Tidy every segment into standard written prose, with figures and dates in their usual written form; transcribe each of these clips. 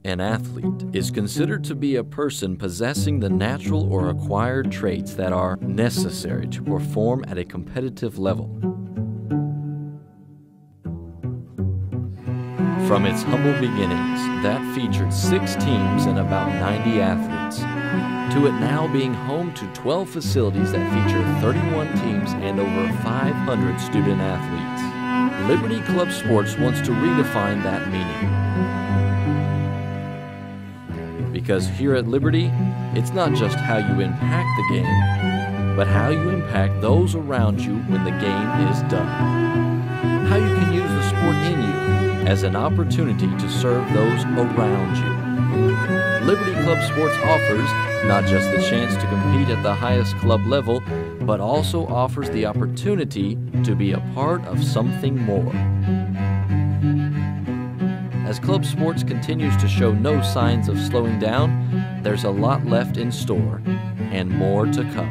An athlete is considered to be a person possessing the natural or acquired traits that are necessary to perform at a competitive level. From its humble beginnings, that featured 6 teams and about 90 athletes, to it now being home to 12 facilities that feature 31 teams and over 500 student athletes. Librerty Club Sports wants to redefine that meaning. Because here at Librerty, it's not just how you impact the game, but how you impact those around you when the game is done. How you can use the sport in you as an opportunity to serve those around you. Librerty Club Sports offers not just the chance to compete at the highest club level, but also offers the opportunity to be a part of something more. As club sports continues to show no signs of slowing down, there's a lot left in store and more to come.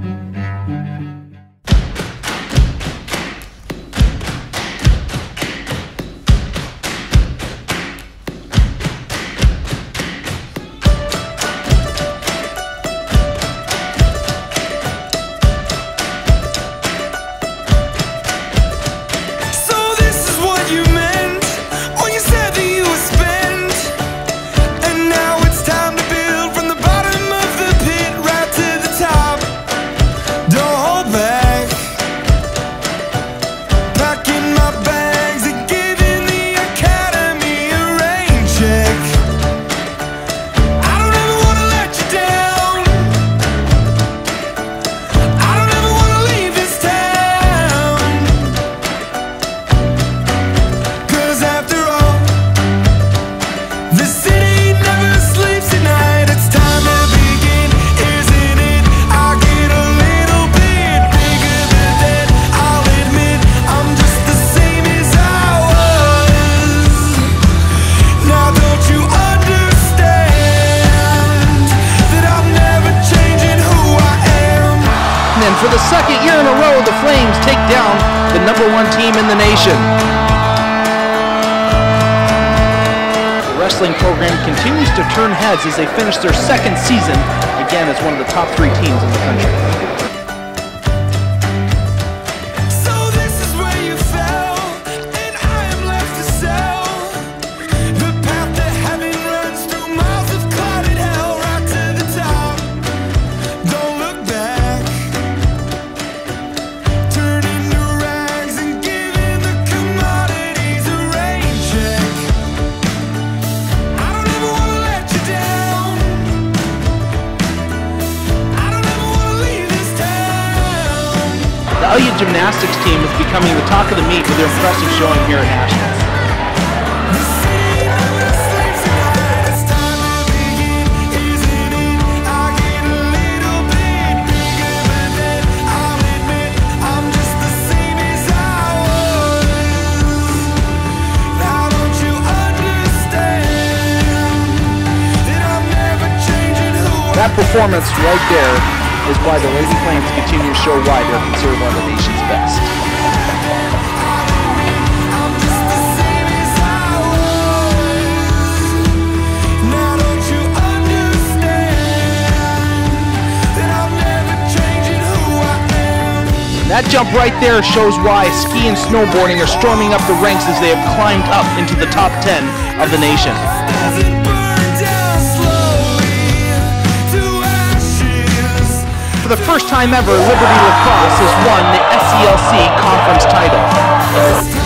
For the second year in a row, the Flames take down the #1 team in the nation. The wrestling program continues to turn heads as they finish their 2nd season, again as one of the top 3 teams in the country. The Aleut gymnastics team is becoming the talk of the meet with their impressive showing here at Nationals. That performance right there is why the Lady Flames continue to show why they're considered one of the nation's best. That jump right there shows why ski and snowboarding are storming up the ranks as they have climbed up into the top 10 of the nation. For the first time ever, Librerty Lacrosse has won the SCLC conference title.